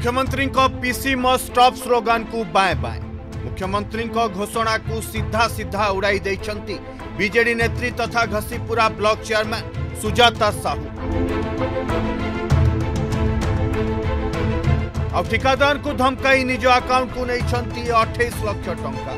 मुख्यमंत्री PC must stop slogan को बाएं बाएं मुख्यमंत्री घोषणा को सीधा सीधा उड़ाई देइछंती बीजेडी नेत्री तथा घसीपुरा ब्लॉक चेयरमैन सुजाता साहू। और ठिकादार को धमकाई निज अकाउंट को नहीं 28 लाख टंका।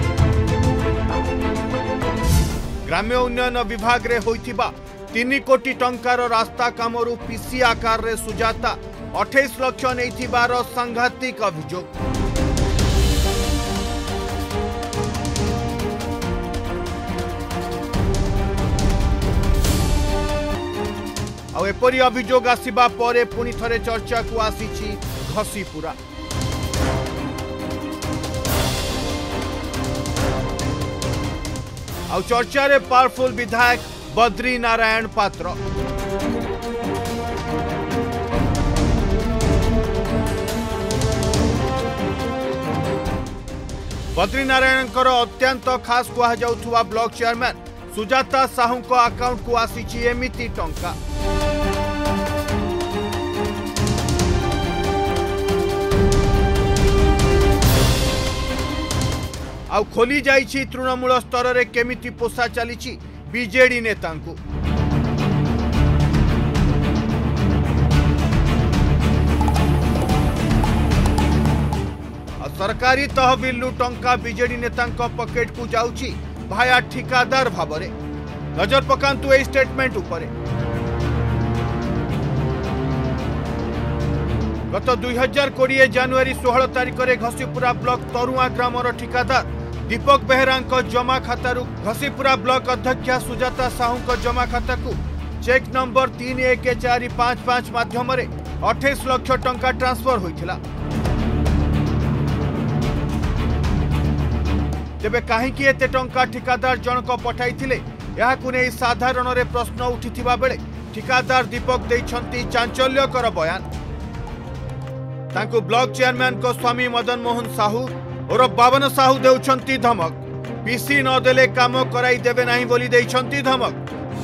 ग्राम्य उन्नयन विभाग रे होइथिबा 3 कोटी टंकार रास्ता कामरू पीसी आकार रे सुजाता 28 लाख नैथिबार सांघातिक अभियोग। एपरी अभियोग आसिबा परे पुणी थरे चर्चा को आसीछि घसीपुरा। आउ चर्चा रे पावरफुल विधायक बद्री नारायण पात्र। बद्री नारायण अत्यंत खास कह जाउथुवा ब्लॉक चेयरमैन सुजाता साहू को अकाउंट को आसीछि एमिति टंका। आउ खोली जाइछि तृणमूल स्तर रे केमिति पोषा चलीछि बीजेडी नेता को। सरकारी तहबिल टंका बीजेडी नेता पकेट को जाउछि भाया ठिकादार भावरे। नजर पकांतु ए स्टेटमेंट उपरे। गत 2020 जनवरी 16 तारिख में घसीपुरा ब्लॉक तरुआ ग्रामर ठिकादार दीपक बेहरा जमा खातारू घसीपुरा ब्लॉक अध्यक्षा सुजाता साहू जमा खाता को चेक नंबर 311455 माध्यम 28 लाख टंका ट्रांसफर होइथिला। तेबे काहेकि एते टंका ठिकादार जनक पठाइथिले याकु नै साधारण रे प्रश्न उठिथिबा बेले ठिकादार दीपक दैछंती चांचल्यकर बयान। तांको ब्लॉक चेयरमैन को स्वामी मदन मोहन साहू और बावन साहू देउछंती धमक। पीसी न देले काम कराई देबे नाही बोली दैछंती धमक।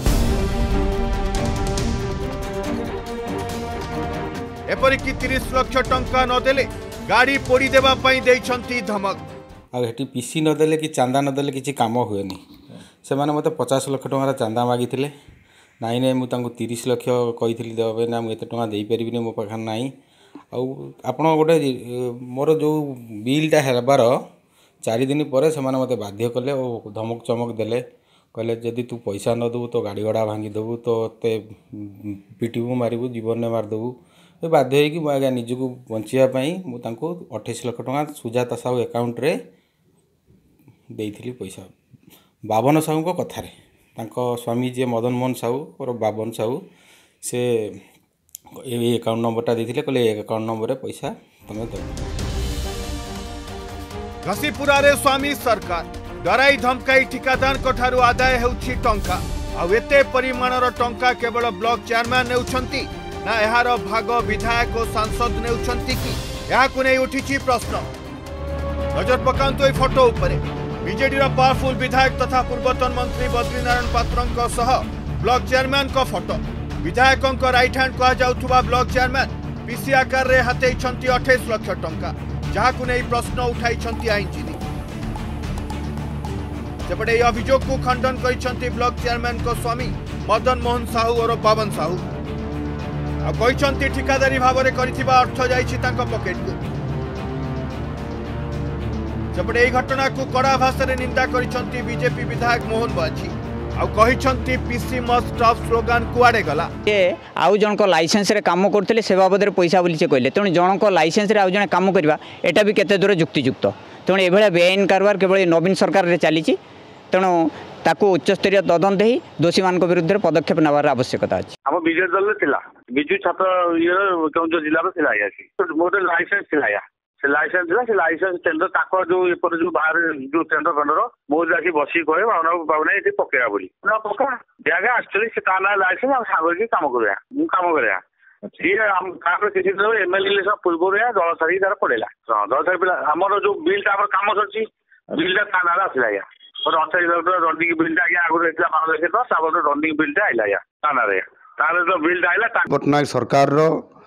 एपरिक 30 लाख टंका न देले गाड़ी पोड़ी देबा पई दैछंती धमक। आठी पीसी नदेले कि चांदा नदेले किसी काम हुए से मैंने मत 50 लाख टंकार चांदा मागी थे नाई ना मुझे 30 लाख कही देवे ना मुझे टका दे पारि मो पाखे ना आप गोटे मोर जो बिलटा हेबार 4 दिन पर से मत बाध्य कले और धमक चमक देले कहले जदि तू पैसा न देबू तो गाड़ी घोड़ा भांगी देबू तो ते पिटबू मारबू जीवन में मारदेबू। बाध्य हो आज्ञा निजक बचाई मुझे 28 लाख टका सुजाता साहू अकाउंट रे देइथिली पैसा बावन साहू को कथारे स्वामी जी मदन मोहन साहू और बावन साहू से ये अकाउंट नंबरटा देइथिले कहले अकाउंट नंबर रे पैसा तमे दो। घसीपुरा रे स्वामी सरकार डराई धमकाई ठिकादार ठारू आदाय हेउछि टंका। आ एते परिमाणर टंका केवल ब्लॉक चेयरमैन नेउछंती ना एहार भाग विधायक और सांसद नेउछंती कि याकु नै उठिछि प्रश्न। नजर पकांतु ए फोटो उपरे बीजेडी पावरफुल विधायक तथा पूर्वतन मंत्री बद्री नारायण पात्र सह ब्लॉक चेयरमैन को फोटो। विधायक राइट हैंड कह जाउथुबा ब्लॉक चेयरमैन पीसी आकार रे हातेइछंती 28 लाख टंका जहाकु नै प्रश्न उठाइछंती आईनजीवी। सेपटे यह अभियोग को खंडन करिछंती ब्लॉक चेयरमैन को स्वामी मदन मोहन साहू और बावन साहू। कहते ठिकादारी भाव में करिथिबा अर्थ जाइछि तांको पॉकेट को। सेपटे यह घटना को कड़ा भाषा रे निंदा करिछंती बीजेपी विधायक मोहन बाजी। आउ पीसी मस्ट स्टॉप स्लोगान कुआडे गला आउ जन को लाइसेंस रे काम करथिले से बाबद रे पैसा बोली से कहले तेणु जन को लाइसेंस रे आउ जने काम करबा एटा भी केते दूर युक्तियुक्त। तेणु एभला बेआईन कारबार केवल नवीन सरकार रे चलीछि। तेणु ताको उच्चस्तरीय तदंत ही दोषी मान विरुद्ध पदक्षेप नवार आवश्यकता अच्छी। आम विजेडी दल विजु छात्र केन्दुझर जिले मोटे लाइसेंस से लाइसेंस टेंडर जो जो बाहर जो टेंडर फेंडर मोर जाकि बस कहे पाऊना ये पकेगा बोली पका दिया एक्चुअली से लाइसेंस सागर की काम कर काम करा किसी एमएलए इलेक्शन पूर्व दल छाड़ी तार पड़ेगा दल छाड़ी आमर जो बिलटा कम सर बिलटा ता ना आसला और 28 लाख रनिंग बिलटा आगे रनिंग बिलटा आइला थाना तो बिलटा आइला पटनायक सरकार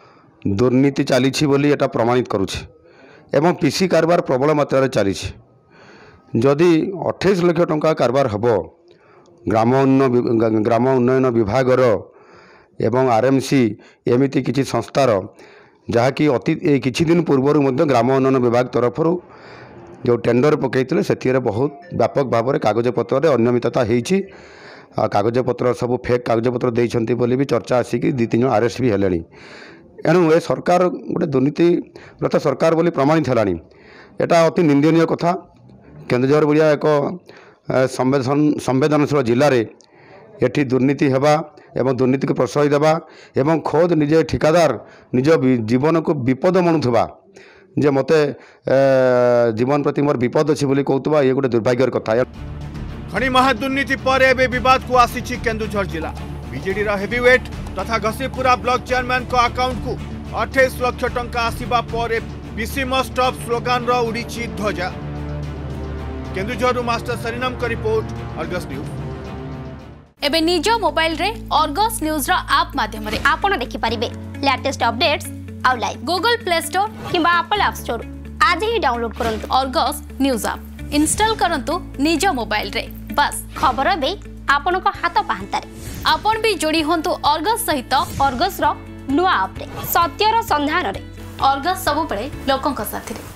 दुर्नीति चली बोली एटा प्रमाणित करुछि एवं पीसी कारबार प्रबल मात्रा चली जदि 28 लाख टंका कारबार हब ग्राम उन्नयन विभागर एवं आरएमसी एमिति किछि संस्थार जहाँकि अति किछि दिन पूर्वर ग्राम उन्नयन विभाग तरफ जो टेंडर पकईते से बहुत व्यापक भाव में कागजपत्र अनियमितता होती कागजपत्र सब फेक कागजपत्र देइछंती बोली भी चर्चा आसिक 2-3 जन अरेस्ट भी हेलेनी एणु ए सरकार गोटे दुर्नीतिग्रस्त सरकार बोली प्रमाणित हेलानी एटा अति निंदनीय कथा। केन्दुझर भलिया एक संवेदनशील जिले में एठी दुर्नीति हेबा एवं दुर्नीति को प्रश्रय देवा एवं खोद निजे ठिकादार निज जीवन को विपद मणुवा जे मते जीवन प्रति मोर विपद अच्छी बोली कहतुबा ये गोटे दुर्भाग्यर कथा। खनि महादुर्नीति पर एबे विवाद को आसीछि केन्दुझर जिला बीजेडी रा हेवीवेट तथा घसीपुरा ब्लॉक चेयरमैन को अकाउंट को 28 लाख टंका आसीबा पर पीसी मस्ट स्टॉप स्लोगान रो उड़ीछि ध्वजा। केन्दुझर मास्टर सरिनम का रिपोर्ट अर्गस न्यूज। एबे निज मोबाइल रे अर्गस न्यूज रो ऐप माध्यम रे आपण देखि परिबे लेटेस्ट अपडेट्स आउ लाइव गूगल प्ले स्टोर किंबा एप्पल ऐप स्टोर आज ही डाउनलोड करंतु अर्गस न्यूज ऐप इंस्टॉल करंतु निज मोबाइल रे बस खबर बे आपण को हाथ पाहंतारे आपण भी जोड़ी होंतु अर्गस सहित अर्गस रो नुआ ऐप रे सत्यर संधान रे अर्गस सब बळे लोकन का साथी रे।